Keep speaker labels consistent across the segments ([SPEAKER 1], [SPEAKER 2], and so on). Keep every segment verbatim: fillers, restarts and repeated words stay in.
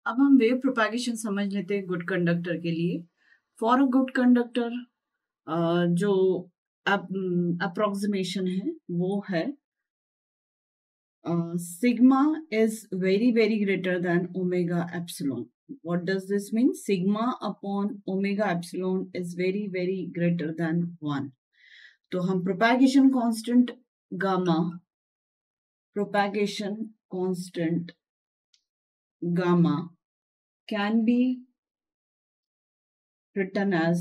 [SPEAKER 1] अब हम wave propagation समझ लेते हैं गुड कंडक्टर के लिए। फॉर अ गुड कंडक्टर जो अप्रोक्सीमेशन है वो है sigma is very very greater than omega epsilon. What does this mean? Sigma upon omega epsilon is very very greater than one. तो हम propagation constant gamma, propagation constant gamma can be written as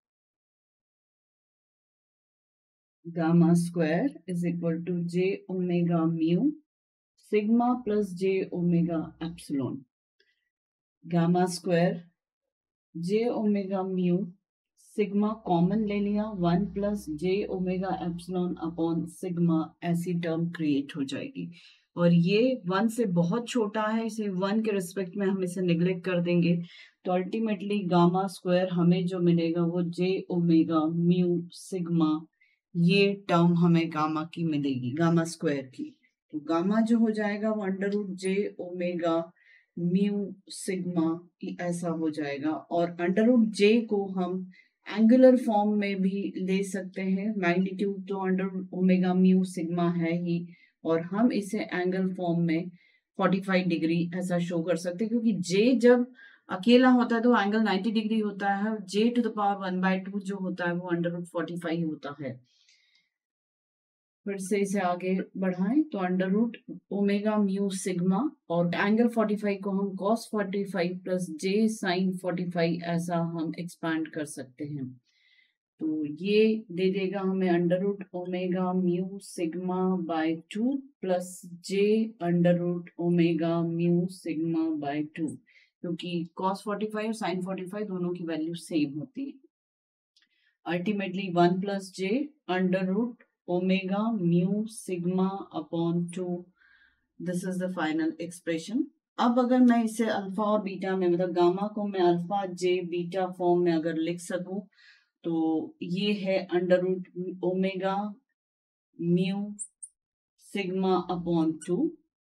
[SPEAKER 1] gamma square is equal to j omega mu sigma plus j omega epsilon. Gamma square j omega mu sigma common ले लिया, one plus J omega epsilon upon sigma, ऐसी term create हो जाएगी। और ये one से बहुत छोटा है, इसे वन के रिस्पेक्ट में हम इसे निग्लेक्ट कर देंगे, तो अल्टीमेटली गामा स्क्वायर हमें जो मिलेगा वो जे ओमेगा म्यू सिग्मा, ये टर्म हमें गामा की मिलेगी, गामा स्क्वायर की। तो गामा जो हो जाएगा वो under root J omega mu sigma ऐसा हो जाएगा। और अंडर रूट जे को हम एंगुलर फॉर्म में भी ले सकते हैं, मैग्नीट्यूड तो अंडर ओमेगा म्यू सिग्मा है ही, और हम इसे एंगल फॉर्म में पैंतालीस डिग्री ऐसा शो कर सकते हैं, क्योंकि जे जब अकेला होता है तो एंगल नब्बे डिग्री होता है, J to the power one by two जो होता है वो अंडर रूट फोर्टी फाइव होता है। फिर से इसे आगे बढ़ाएं तो under root omega mu sigma और एंगल पैंतालीस को हम कॉस पैंतालीस प्लस जे साइन पैंतालीस ऐसा हम एक्सपैंड कर सकते हैं। तो ये दे देगा हमें under root omega mu sigma by two plus J under root omega mu sigma by two, क्योंकि कॉस पैंतालीस और साइन पैंतालीस दोनों की वैल्यू सेम होती है। Ultimately one plus J under root omega mu sigma upon two, this is the final expression. अब अगर मैं इसे अल्फा और बीटा में, मतलब गामा को मैं अल्फा जे बीटा फॉर्म में अगर लिख सकूं, तो ये है under root omega mu sigma upon two,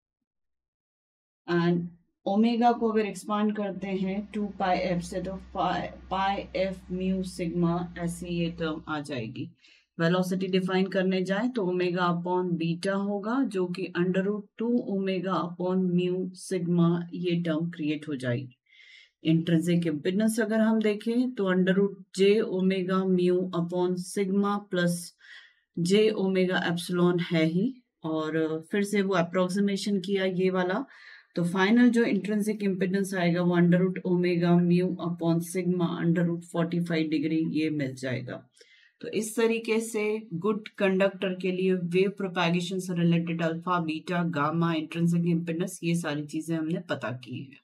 [SPEAKER 1] and omega को अगर एक्सपांड करते हैं टू पाई एफ से, तो पाई एफ म्यू सिग्मा, ऐसी ये टर्म आ जाएगी। वेलोसिटी डिफाइन करने जाए तो ओमेगा अपॉन बीटा होगा, जो कि under root two omega upon mu sigma, ये टर्म क्रिएट हो जाएगी। इंट्रिंसिक इम्पीडेंस अगर हम देखें तो under root J omega mu upon sigma plus J omega epsilon है ही, और फिर से वो अप्रोक्सीमेशन किया ये वाला, तो फाइनल जो इंट्रिंसिक इम्पीडेंस आएगा वो under root omega mu upon sigma under root forty five degree, ये मिल जाएगा। तो इस तरीके से गुड कंडक्टर के लिए वेव प्रोपैगेशन से related alpha beta gamma intrinsic impedance, ये सारी चीजें हमने पता की है।